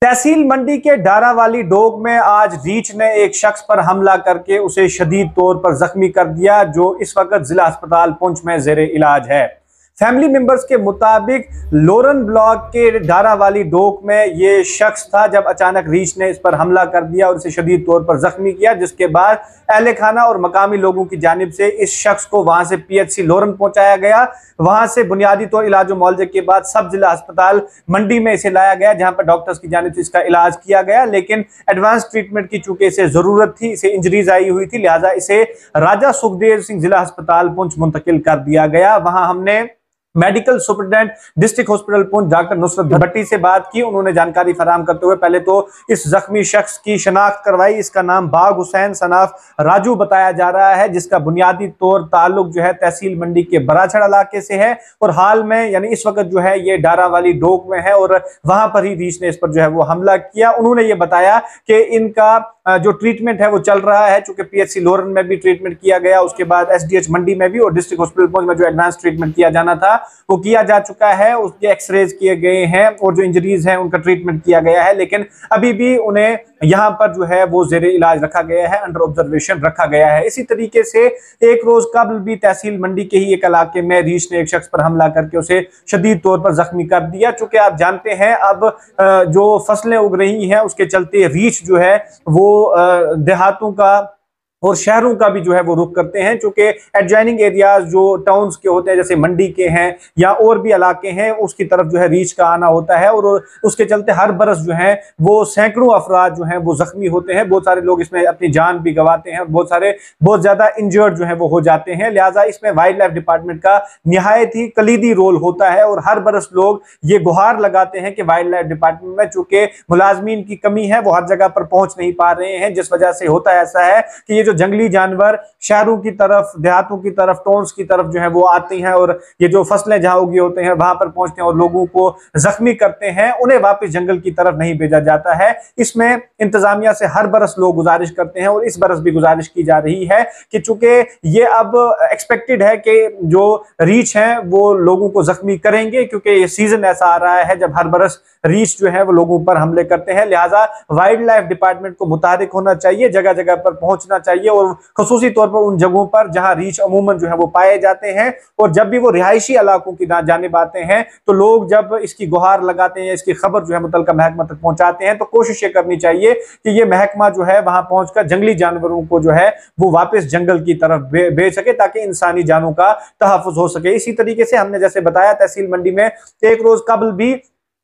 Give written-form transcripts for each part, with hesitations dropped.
तहसील मंडी के डारावाली डोग में आज रीछ ने एक शख्स पर हमला करके उसे शदीद तौर पर जख्मी कर दिया, जो इस वक्त जिला अस्पताल पुंछ में जेर इलाज है। फैमिली मेंबर्स के मुताबिक लोरन ब्लॉक के डारावाली डोक में ये शख्स था जब अचानक रीछ ने इस पर हमला कर दिया और इसे शदीद तौर पर जख्मी किया, जिसके बाद अहले खाना और मकामी लोगों की जानिब से इस शख्स को वहां से पीएचसी लोरन पहुंचाया गया। वहां से बुनियादी तौर इलाज और मुआवजे के बाद सब जिला अस्पताल मंडी में इसे लाया गया, जहां पर डॉक्टर्स की जानिब से इसका इलाज किया गया। लेकिन एडवांस ट्रीटमेंट की चूंकि इसे जरूरत थी, इसे इंजरीज आई हुई थी, लिहाजा इसे राजा सुखदेव सिंह जिला अस्पताल पुंछ मुंतकिल कर दिया गया। वहां हमने medical superintendent district hospital Poonch doctor Nusrat Bhatti से बात की। उन्होंने जानकारी फराहम करते हुए पहले तो इस जख्मी शख्स की शनाख्त करवाई। इसका नाम बाग हुसैन सनाफ राजू बताया जा रहा है, जिसका बुनियादी तौर ताल्लुक जो है तहसील मंडी के बराछड़ इलाके से है और हाल में यानी इस वक्त जो है ये डारावाली डोक में है और वहां पर ही रीछ ने इस पर जो है वो हमला किया। उन्होंने ये बताया कि इनका जो ट्रीटमेंट है वो चल रहा है, चूंकि पीएचसी लोरन में भी ट्रीटमेंट किया गया, उसके बाद एसडीएच मंडी में भी और डिस्ट्रिक्ट हॉस्पिटल पुंछ में जो एडवांस ट्रीटमेंट किया जाना था वो किया जा चुका है। उसके एक्सरेज किए गए हैं और जो इंजरीज हैं उनका ट्रीटमेंट किया गया है, लेकिन अभी भी उन्हें यहां पर जो है वो जेरे इलाज रखा गया है, अंडर ऑब्जर्वेशन रखा गया है। इसी तरीके से एक रोज कबल भी तहसील मंडी के ही एक इलाके में रीछ ने एक शख्स पर हमला करके उसे शदीद तौर पर जख्मी कर दिया। चूंकि आप जानते हैं अब जो फसलें उग रही हैं उसके चलते रीछ जो है वो देहातों का और शहरों का भी जो है वो रुख करते हैं, चूंकि एडजॉइनिंग एरियाज जो टाउन्स के होते हैं जैसे मंडी के हैं या और भी इलाके हैं उसकी तरफ जो है रीछ का आना होता है और उसके चलते हर बरस जो है वो सैकड़ों अफराद जो हैं वो जख्मी होते हैं। बहुत सारे लोग इसमें अपनी जान भी गंवाते हैं, बहुत ज्यादा इंजर्ड जो है वो हो जाते हैं। लिहाजा इसमें वाइल्ड लाइफ डिपार्टमेंट का निहायत ही कलीदी रोल होता है और हर बरस लोग ये गुहार लगाते हैं कि वाइल्ड लाइफ डिपार्टमेंट में चूंकि मुलाजमीन की कमी है, वो हर जगह पर पहुंच नहीं पा रहे हैं, जिस वजह से होता ऐसा है कि ये जो जंगली जानवर शहरों की तरफ, देहातों की तरफ, टाउन्स की तरफ जो है वो आती हैं और ये जो फसलें जहां उगी होते हैं वहां पर पहुंचते हैं और लोगों को जख्मी करते हैं, उन्हें वापस जंगल की तरफ नहीं भेजा जाता है। इसमें इंतजामिया से हर बरस लोग गुजारिश करते हैं और इस बरस भी गुजारिश की जा रही है कि चूंकि ये अब एक्सपेक्टेड है कि जो रीछ हैं वो लोगों को जख्मी करेंगे, क्योंकि ये सीजन ऐसा आ रहा है जब हर बरस रीछ जो है वो लोगों पर हमले करते हैं। लिहाजा वाइल्ड लाइफ डिपार्टमेंट को मुतहरिक होना चाहिए, जगह जगह पर पहुंचना चाहिए और खसूसी तौर पर उन जगहों पर जहां रीछ अमूमन जो है वो पाए जाते हैं। और जब भी वो रिहायशी इलाकों की जानिब आते हैं तो लोग जब इसकी गुहार लगाते हैं, इसकी खबर जो है मुतल्लिका महकमा तक पहुंचाते हैं, तो कोशिश ये करनी चाहिए कि ये महकमा जो है वहां पहुंचकर जंगली जानवरों को जो है वो वापस जंगल की तरफ भेज सके ताकि इंसानी जानों का तहफ्फुज हो सके। इसी तरीके से हमने जैसे बताया तहसील मंडी में एक रोज कबल भी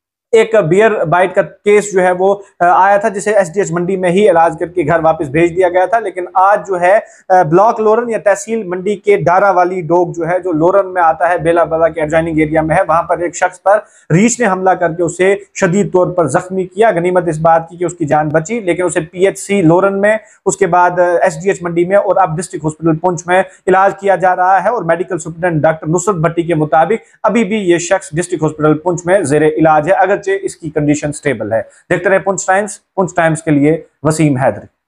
एक बियर बाइट का केस जो है वो आया था, जिसे एसडीएच मंडी में ही इलाज करके घर वापस भेज दिया गया था। लेकिन आज जो है ब्लॉक लोरन या तहसील मंडी के डारावाली डोग जो है जो लोरन में आता है, बेला बला के एडजॉइनिंग एरिया में है, वहां पर एक शख्स पर रीछ ने हमला करके उसे शदीद तौर पर जख्मी किया। गनीमत इस बात की कि उसकी जान बची, लेकिन उसे पीएचसी लोरन में, उसके बाद एसडीएच मंडी में और अब डिस्ट्रिक्ट हॉस्पिटल पुंछ में इलाज किया जा रहा है। और medical superintendent doctor Nusrat Bhatti के मुताबिक अभी भी ये शख्स डिस्ट्रिक्ट हॉस्पिटल पुंछ में जेर इलाज है, अगर इसकी कंडीशन स्टेबल है। देखते रहे पुंछ टाइम्स के लिए वसीम हैदरी।